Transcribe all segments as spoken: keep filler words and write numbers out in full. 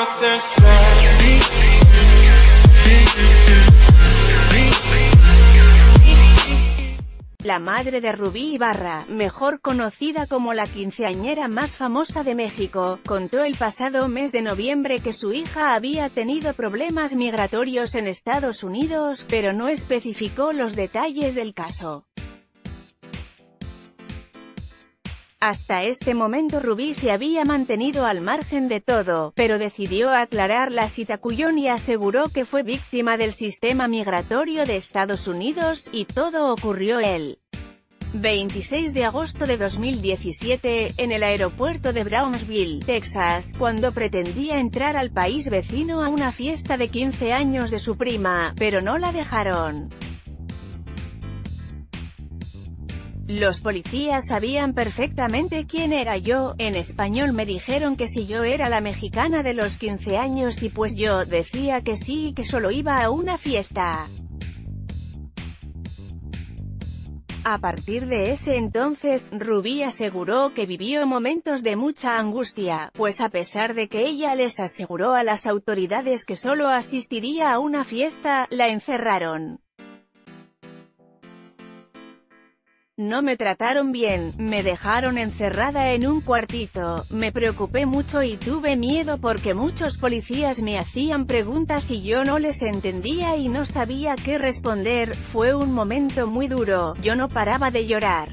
La madre de Rubí Ibarra, mejor conocida como la quinceañera más famosa de México, contó el pasado mes de noviembre que su hija había tenido problemas migratorios en Estados Unidos, pero no especificó los detalles del caso. Hasta este momento Rubí se había mantenido al margen de todo, pero decidió aclarar la situación y aseguró que fue víctima del sistema migratorio de Estados Unidos, y todo ocurrió el veintiséis de agosto de dos mil diecisiete, en el aeropuerto de Brownsville, Texas, cuando pretendía entrar al país vecino a una fiesta de quince años de su prima, pero no la dejaron. Los policías sabían perfectamente quién era yo. En español me dijeron que si yo era la mexicana de los quince años y pues yo decía que sí y que solo iba a una fiesta. A partir de ese entonces, Rubí aseguró que vivió momentos de mucha angustia, pues a pesar de que ella les aseguró a las autoridades que solo asistiría a una fiesta, la encerraron. No me trataron bien, me dejaron encerrada en un cuartito, me preocupé mucho y tuve miedo porque muchos policías me hacían preguntas y yo no les entendía y no sabía qué responder. Fue un momento muy duro, yo no paraba de llorar.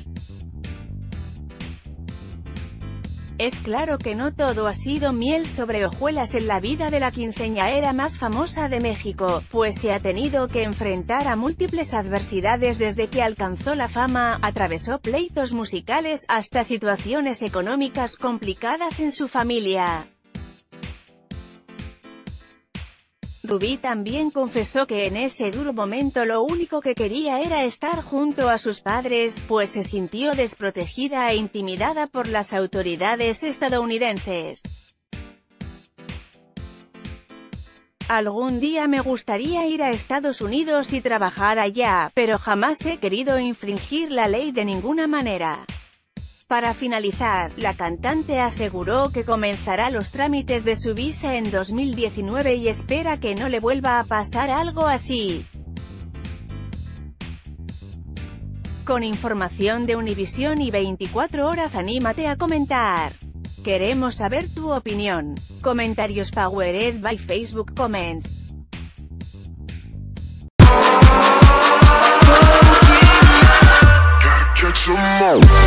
Es claro que no todo ha sido miel sobre hojuelas en la vida de la quinceañera más famosa de México, pues se ha tenido que enfrentar a múltiples adversidades desde que alcanzó la fama, atravesó pleitos musicales, hasta situaciones económicas complicadas en su familia. Rubí también confesó que en ese duro momento lo único que quería era estar junto a sus padres, pues se sintió desprotegida e intimidada por las autoridades estadounidenses. Algún día me gustaría ir a Estados Unidos y trabajar allá, pero jamás he querido infringir la ley de ninguna manera. Para finalizar, la cantante aseguró que comenzará los trámites de su visa en dos mil diecinueve y espera que no le vuelva a pasar algo así. Con información de Univisión y veinticuatro horas, anímate a comentar. Queremos saber tu opinión. Comentarios powered by Facebook Comments. Catch 'em all.